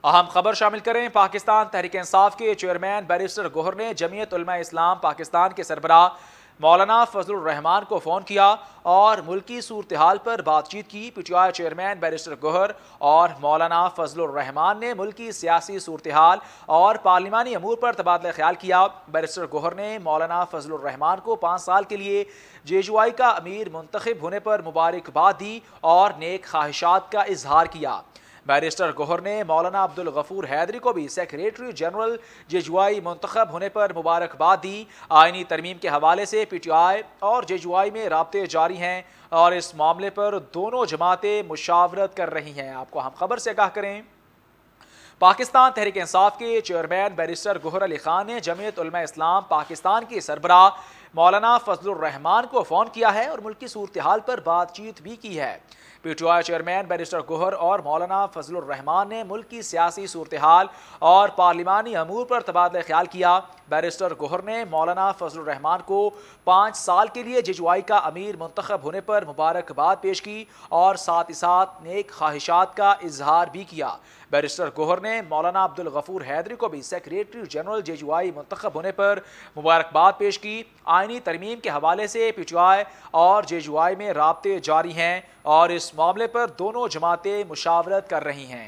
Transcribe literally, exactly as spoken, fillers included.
اہم خبر شامل کریں۔ پاکستان تحریک انصاف کے چیئرمین بیرسٹر گوہر نے جمعیت علماء اسلام پاکستان کے سربراہ مولانا فضل الرحمان کو فون کیا اور ملکی صورتحال پر بات چیت کی۔ P T I chairman barrister Gohar اور مولانا فضل الرحمان نے ملکی سیاسی صورتحال اور پارلیمانی امور پر تبادلہ خیال کیا۔ بیرسٹر گوہر نے مولانا فضل الرحمان کو پانچ سال کے لیے جے یو آئی کا امیر منتخب ہونے پر مبارکباد دی اور نیک خواہشات کا اظہار کیا۔ بیرسٹر گوہر نے مولانا عبدالغفور حیدری کو بھی secretary general J U I منتخب ہونے پر مبارکباد دی۔ آئینی ترمیم کے حوالے سے پی ٹی آئی اور جے یو آئی میں رابطے جاری ہیں اور اس معاملے پر دونوں جماعتیں مشاورت کر رہی ہیں۔ آپ کو ہم خبر سے آگاہ کریں۔ پاکستان تحریک انصاف کے چیئرمین بیرسٹر گوہر علی خان نے جمعیت علماء اسلام پاکستان کے سربراہ مولانا فضل الرحمان کو فون کیا ہے اور ملکی صورتحال پر بات چیت بھی کی ہے۔ P T I chairman barrister Gohar اور مولانا فضل الرحمان نے ملک کی سیاسی صورتحال اور پارلیمانی امور پر تبادلہ خیال کیا۔ بیرسٹر گوہر نے مولانا فضل الرحمان کو پانچ سال کے لیے جے یو آئی کا امیر منتخب ہونے پر مبارکباد پیش کی اور ساتھ ہی ساتھ نیک خواہشات کا اظہار بھی کیا۔ بیرسٹر گوہر نے مولانا عبدالغفور حیدری کو بھی secretary general J U I منتخب ہونے پر مبارکباد پیش کی۔ آئینی ترمیم کے حوالے سے پی ٹی آئی اور جے یو آئی میں رابطے جاری ہیں اور اس معاملے پر دونوں جماعتیں مشاورت کر رہی ہیں۔